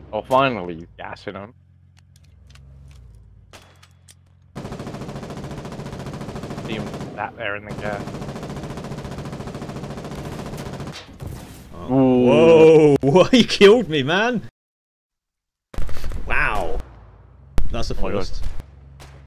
Oh, finally, you gassing him. See him sat there in the gas. Oh. Whoa! You killed me, man. Wow. That's a first.